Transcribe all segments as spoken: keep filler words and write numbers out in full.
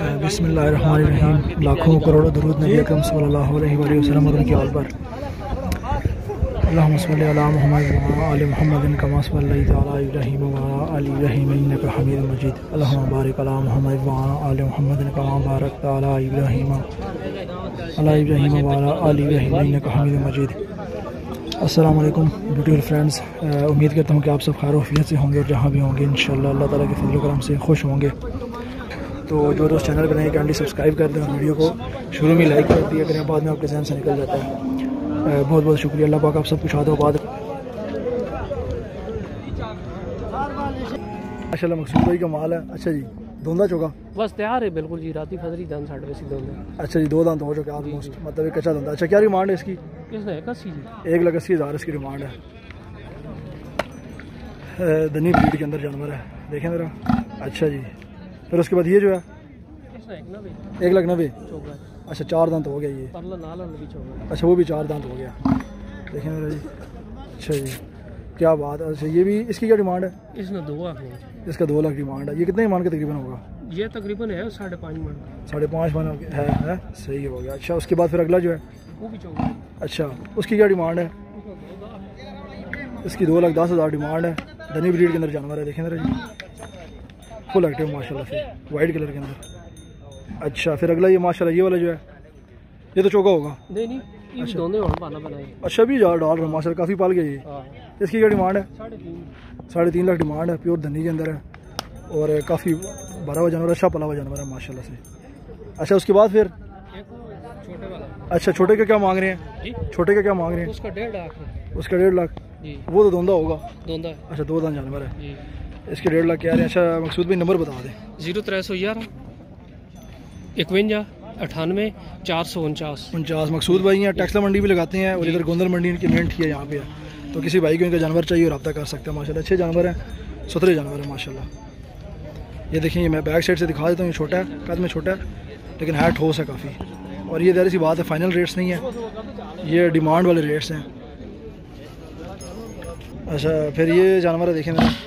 बिस्मिल्लाहिर्रहमानिर्रहीम। लाखों करोड़ों दरूद नबी अकरम सल्लल्लाहु अलैहि वसल्लम और उनकी आल पर। अल्लाहुम्मा सल्लि अला मुहम्मद व आलि मुहम्मदिन कमा सल्लैता अला इब्राहीम व आलि इब्राहीम इन्नका हमीदुम मजीद। अल्लाहुम्मा बारिक अला मुहम्मद व आलि मुहम्मदिन कमा बारकता अला इब्राहीम अला इब्राहीम व आलि इब्राहीम इन्नका हमीदुम मजीद। अस्सलाम वालेकुम ब्यूटीफुल फ्रेंड्स। उम्मीद करता हूँ कि आप सब खैर आफियत से होंगे और जहाँ भी होंगे इंशाअल्लाह अल्लाह ताला के फजल करम से खुश होंगे। तो जो दोस्त चैनल पर नए कैंडी सब्सक्राइब कर दें और वीडियो को शुरू में लाइक कर दिया करें, बाद में आपके जहन से निकल जाता है। बहुत बहुत शुक्रिया, अल्लाह पाक आप सब कुछ आता बाद। माशाल्लाह मकसूद भाई का माल है। अच्छा जी, धोंदा चौका बस तैयार है बिल्कुल जी। राती फजरी दान साढ़े वैसे दोंदे। अच्छा जी, दो दांत हो चुके ऑलमोस्ट, मतलब एक कच्चा धंधा। अच्छा, क्या डिमांड है इसकी? इसने एक अस्सी जी एक लाख अस्सी हज़ार इसकी डिमांड है। दनी ब्रीड के अंदर जानवर है, देखें ज़रा। अच्छा जी, फिर उसके बाद ये जो है एक लाख नब्बे। अच्छा, चार दांत हो गया ये। अच्छा, वो भी चार दांत हो गया, देखें ज़रा जी। अच्छा जी, क्या बात है। अच्छा, ये भी, इसकी क्या डिमांड है? इसने दो लाख इसका दो लाख डिमांड है। ये कितने मान के तकरीबन होगा? ये तकरीबन है साढ़े पाँच मन साढ़े पाँच मन है, है सही हो गया। अच्छा, उसके बाद फिर अगला जो है वो भी चौका। अच्छा, उसकी क्या डिमांड है? इसकी दो लाख दस हज़ार डिमांड है। धनी ब्रीड के अंदर जानवर है, देखें ज़रा जी, फुल एक्टिव माशाल्लाह से, वाइट कलर के अंदर। अच्छा, फिर अगला ये माशाल्लाह ये वाला जो है, ये तो चौका होगा। नहीं नहीं, ये अच्छा। दोनों पाना बनाए। अच्छा, भी यार डाल रहा हूँ माशाल्लाह, काफ़ी पाल गया ये। इसकी क्या डिमांड है? साढ़े तीन साढ़े तीन लाख डिमांड है। प्योर धनी के अंदर है और काफ़ी भरा हुआ जानवर, अच्छा पला हुआ जानवर है माशाल्लाह से। अच्छा, उसके बाद फिर छोटे वाला। अच्छा, छोटे का क्या मांग रहे हैं? छोटे का क्या मांग रहे हैं? उसका डेढ़ लाख उसका डेढ़ लाख जी। वो तो धोंदा होगा। दोंदा है। अच्छा, दो दान जानवर है जी। इसके डेढ़ लाख कह रहे हैं। अच्छा मकसूद भाई, नंबर बता दें। जीरो त्रै सौ ग्यारह इकवंजा अठानवे चार सौ उनचास उनचास। मकसूद भाई यहाँ टैक्सला मंडी भी लगाते हैं और इधर गोंदल मंडी इनकी मेन है यहाँ पे है। तो किसी भाई को इनका जानवर चाहिए और रब्ता कर सकते हैं माशाल्लाह। अच्छे जानवर हैं, सुथरे जानवर हैं माशाल्लाह। ये देखिए, मैं बैक साइड से दिखा देता हूँ। ये छोटा है, कद में छोटा है लेकिन है ठोस है काफ़ी। और ये ज़ाहिर सी बात है, फाइनल रेट्स नहीं है, ये डिमांड वाले रेट्स हैं। अच्छा, फिर ये जानवर है, देखें मेरा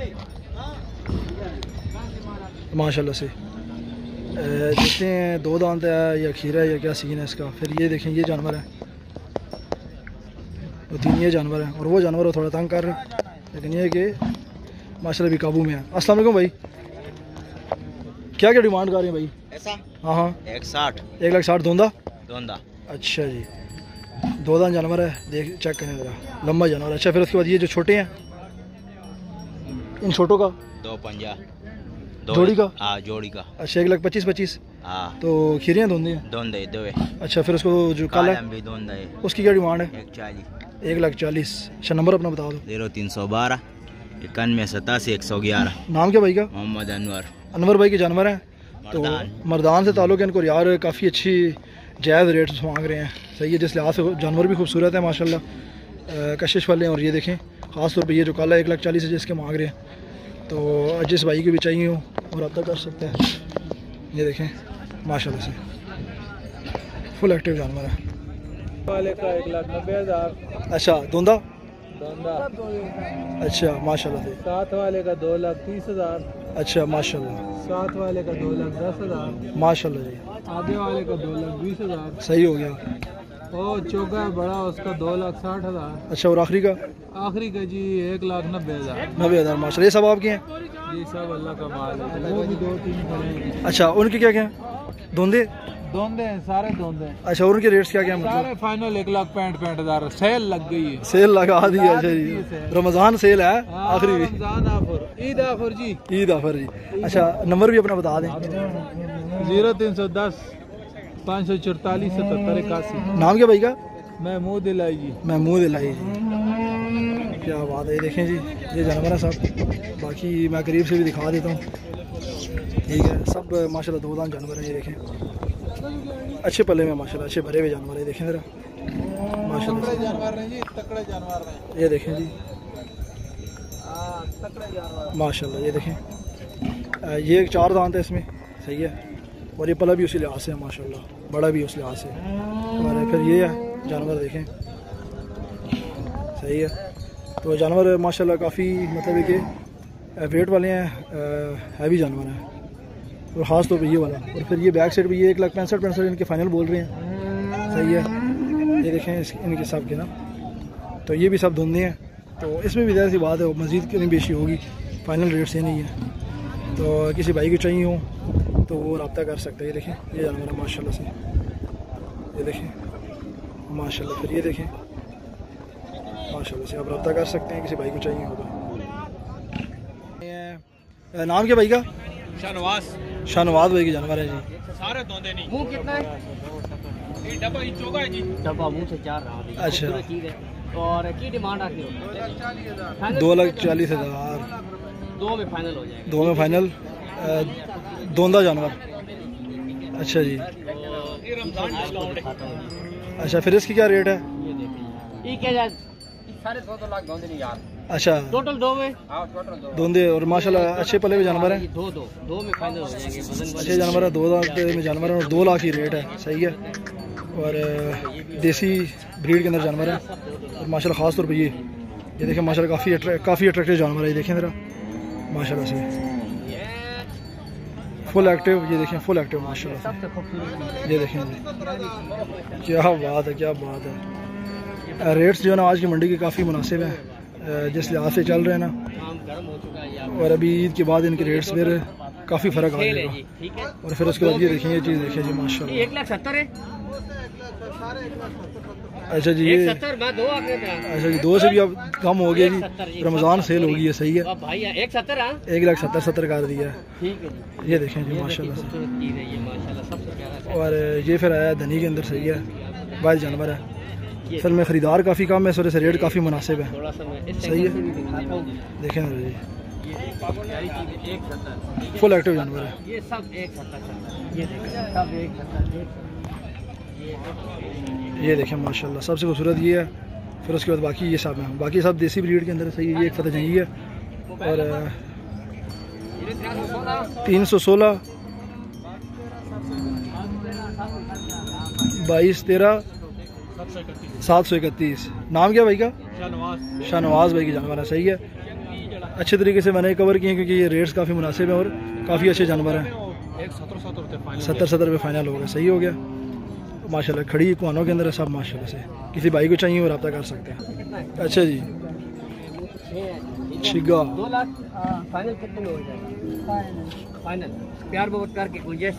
माशाल्लाह से। देखते हैं दो दांत है या खीरा है या क्या सीन है इसका। फिर ये देखें, ये जानवर है, दो तीन ये जानवर है और वो जानवर थोड़ा तंग कर रहे हैं, लेकिन ये कि माशाल्लाह भी काबू में है। अस्सलाम वालेकुम भाई, क्या क्या डिमांड कर रहे हैं भाई? ऐसा? हाँ हाँ, एक साठ एक लाख साठ धोंदा दोंदा। अच्छा जी, दो दांत जानवर है, देख चेक करें ज़रा, लंबा जानवर। अच्छा, फिर उसके बाद ये जो छोटे हैं, इन छोटों का दो पंजा जोड़ी का? हाँ, जोड़ी का। अच्छा, एक लाख पच्चीस पच्चीस। हाँ, तो खीरियाँ धोंदे हैं? दोंदे दो है। अच्छा, फिर उसको जो काला है भी दोंदा है, उसकी क्या डिमांड है? एक चालीस। एक लाख चालीस। अच्छा, नंबर अपना बता दो। जीरो तीन सौ बारह इक्यानवे सतासी एक सौ ग्यारह। नाम क्या भाई का? मोहम्मद अनवर। अनवर भाई के जानवर हैं, तो मर्दान। मर्दान से ताल्लुक़ है इनको यार, काफ़ी अच्छी जायज़ रेट्स मांग रहे हैं। सही है, जिस लिहाज से जानवर भी खूबसूरत है माशाल्लाह, कशिश वाले हैं। और ये देखें, ख़ास तौर पे ये जो काला एक लाख चालीस है जिसके मांग रहे हैं, तो जिस भाई को भी चाहिए हो और रब्ता कर सकते हैं। ये देखें माशाल्लाह से फुल एक्टिव जानवर है। वाले का एक लाख नब्बे हज़ार। अच्छा, धोंदा दोंदा। अच्छा माशाल्लाह से। सात वाले का दो लाख तीस हज़ार। अच्छा माशाल्लाह, सात वाले का दो लाख दस हज़ार। माशाल्लाह जी, आगे वाले का दो लाख बीस हज़ार। सही हो गया। और चौका है बड़ा, उसका दो लाख साठ हज़ार। अच्छा, और आखिरी का? आखिरी का जी एक लाख नब्बे हज़ार। नब्बे हज़ार माशाल्लाह। ये सब आपके हैं? जी, सब अल्लाह का माल है। वो भी दो तीन खड़े हैं। अच्छा, उनके क्या क्या हैं? धोंदे? दोंदे हैं, सारे दोंदे हैं। अच्छा, और उनके रेट्स क्या क्या हैं? मतलब सारे फाइनल एक लाख पैंठ पैंठ हज़ार। सेल लग गई है, सेल लगा दी है। अच्छा जी, रमज़ान सेल है आखिरी भी। रमजान ऑफर, ईद ऑफर जी, ईद ऑफर जी। अच्छा, नंबर भी अपना बता दें। जीरो तीन सौ दस पाँच सौ चौतालीस सतहत्तर इक्यासी। नाम क्या भाई का? महमूद इलाई जी। महमूद इलाही जी, क्या बात है। ये देखें जी, ये जानवर है सब, बाकी मैं करीब से भी दिखा देता हूँ। ठीक है, सब माशाल्लाह दो दांत जानवर है। ये देखें, अच्छे पले में माशाल्लाह, अच्छे भरे हुए जानवर है। देखें ज़रा माशाल्लाह, जानवर हैं जी, तकड़े जानवर हैं। ये देखें जी तकड़े जानवर माशाल्लाह। ये देखें, ये एक चार दांत है इसमें, सही है। और ये पला भी उसी लिहाज से है माशाल्लाह, बड़ा भी उस लिहाज से। और फिर ये है जानवर, देखें सही है। तो जानवर माशाल्लाह काफ़ी मतलब कि वेट वाले हैं, हैवी जानवर हैं। और ख़ास तौर पर ये वाला। और फिर ये बैक साइड भी ये एक लाख पैंसठ पैंसठ इनके फाइनल बोल रहे हैं, सही है। ये देखें इस, इनके सब के ना, तो ये भी सब धुंधे हैं, तो इसमें भी ज़्यादा सी बात है, मज़ीद कहीं बेशी होगी, फाइनल रेट से नहीं है। तो किसी भाई को चाहिए हो तो वो रब्ता कर सकते हैं। ये देखें ये जानवर है माशाल्लाह से, ये देखें माशाल्लाह। फिर ये देखें माशाल्लाह से आप रब्ता कर सकते हैं किसी भाई को चाहिए हो तो। नाम क्या भाई का? शाहनवाज। शाहनवाज भाई के जानवर है जी। सारे धोंदे नहीं। मुंह कितना है? ये डब्बा ही चौका है जी। डब्बा मुंह से चार रहा है। अच्छा। और की डिमांड आती हो? दो लाख चालीस हज़ार। दो में फाइनल हो जाएगा। दो में फाइनल। दोंदा जानवर। अच्छा जी। अच्छा फिर इसकी क्या रेट है? ये क्या साढ़े दो दो लाख धोंदे नहीं यार। अच्छा टोटल दो में। धोंदे और माशाल्लाह अच्छे पले हुए जानवर है। दो दो दो में फाइनल हो जाएंगे। अच्छे जानवर है, दो लाख में जानवर है और दो लाख की रेट है, सही है। और देसी ब्रीड के अंदर जानवर है और माशाल्लाह ख़ास तौर पे ये ये देखें माशाल्लाह काफ़ी अट्रैक्ट काफ़ी अट्रैक्टिव जानवर है। ये देखें ज़रा माशाल्लाह से फुल एक्टिव, ये देखें फुल एक्टिव माशाल्लाह से। ये देखें क्या बात है, क्या बात है। रेट्स जो है ना आज की मंडी के काफ़ी मुनासिब हैं जिस लिहाज से चल रहे हैं ना, और अभी ईद के बाद इनके रेट्स फिर काफ़ी फ़र्क आ जाएगा। और फिर उसके बाद ये देखें ये चीज़ देखें जी माशाल्लाह। एक लाख सत्तर है। अच्छा जी ये अच्छा जी दो से भी अब कम हो गया जी, रमज़ान सेल होगी है, सही है। भाई एक सत्तर एक लाख सत्तर सत्तर कर दिया है। ठीक है जी। ये देखें जी माशाल्लाह से। और ये फिर आया धनी के अंदर, सही है, वाइल्ड जानवर है। असल में ख़रीदार काफ़ी कम है, इस वजह से रेट काफ़ी मुनासिब है, सही है। देखें ना जी फुल एक्टिव जानवर है। ये सब एक सत्तर, ये देखें सब एक सत्तर। ये देखें माशाल्लाह सबसे खूबसूरत ये है। फिर उसके बाद बाकी ये सब है, बाकी सब देसी ब्रीड के अंदर, सही है। ये एक फतह जंगी है और तीन सौ सोलह बाईस तेरह सात सौ इकतीस। नाम क्या भाई का? शाहनवाज। शाहनवाज भाई की जानवर है, सही है। अच्छे तरीके से मैंने कवर किए क्योंकि ये रेट्स काफ़ी मुनासिब है और काफ़ी अच्छे जानवर हैं। सत्तर सत्तर रुपये फाइनल हो गया, सही हो गया माशाल्लाह। खड़ी कुआनों के अंदर है सब माशाल्लाह से। किसी भाई को चाहिए वो रब्ता कर सकते हैं। अच्छा जी छिगा दो लाख फाइनल कितने में हो जाएगा? फाइनल प्यार मोहब्बत करके गुंजाइश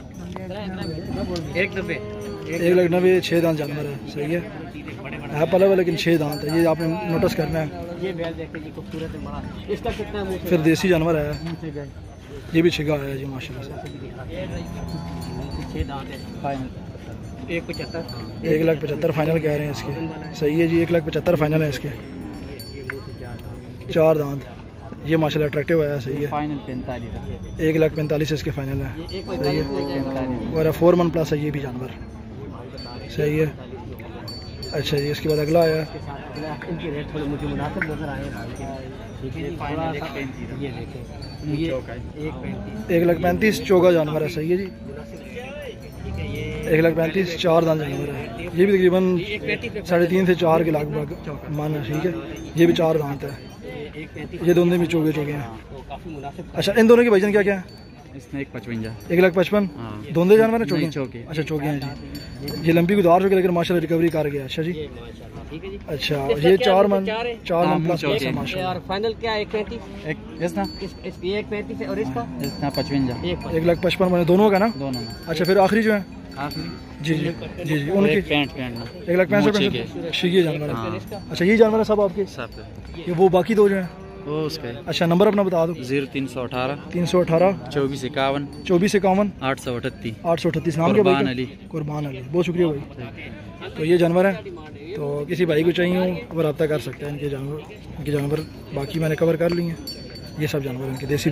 एक नब्बे एक लाख नब्बे। छः दांत जानवर है, सही है। है पला हुआ लेकिन छः दांत है, ये आपने नोटिस करना है। ये बैल देखते जी खूबसूरत है बड़ा। इसका कितना मुंह से? फिर देसी जानवर है, ये भी छिगा है जी माशाल्लाह से। छः दांत है फाइनल। एक पचहत्तर। एक लाख पचहत्तर फाइनल कह रहे हैं इसके, सही है जी। एक लाख पचहत्तर फाइनल है इसके। चार दांत, ये माशाल्लाह अट्रैक्टिव है, सही है। फाइनल पैंतालीस। एक लाख पैंतालीस इसके फाइनल है, सही है। और फोर मन प्लस है ये भी जानवर, सही है। अच्छा जी इसके बाद अगला आया। इनके रेट थोड़े मुझे मुनासिब नजर आए ठीक है जी। ये देखें ये एक लाख पैंतीस चौगा जानवर है, सही है जी। एक लाख पैंतीस चार दांत जानवर है, ये भी तकरीबन साढ़े तीन से चार के लगभग मान है, ठीक है। ये भी चार दांत है, ये दोनों भी चौगे चौगे हैं। अच्छा इन दोनों के वजन क्या क्या है? इसमें एक पचवंजा। एक लाख पचपन दोनों जानवर है, चौके चौके। अच्छा चौके हैं जी। ये लंबी गुदार चौके लेकिन माशाल्लाह रिकवरी कर गया। अच्छा जी अच्छा ये चार मन चार मन प्लस है माशाल्लाह। फाइनल क्या है? एक पैंतीस। एक इसना एक पैंतीस है और इसका इसना पचवंजा। एक लाख पचपन मन दोनों का ना? दोनों। अच्छा फिर आखिरी जो है आखिरी जी जी जी जी उनके पैंट पैंट एक लाख पैंसठ शिगी जानवर है। अच्छा ये जानवर है सब आपके? सब ये वो बाकी दो जो हैं वो उसके। अच्छा नंबर अपना बता दो। जीरो तीन सौ अठारह तीन सौ अठारह चौबीस इक्यावन चौबीस इक्यावन आठ सौ अठतीस आठ सौ अठतीस। नाम क्या कुर्बान भाई? अली। कुर्बान अली, बहुत शुक्रिया भाई। तो ये जानवर है, तो किसी भाई को चाहिए हो वो रब्ता कर सकते हैं। इनके जानवर इनके जानवर बाकी मैंने कवर कर लिए हैं, ये सब जानवर इनके देसी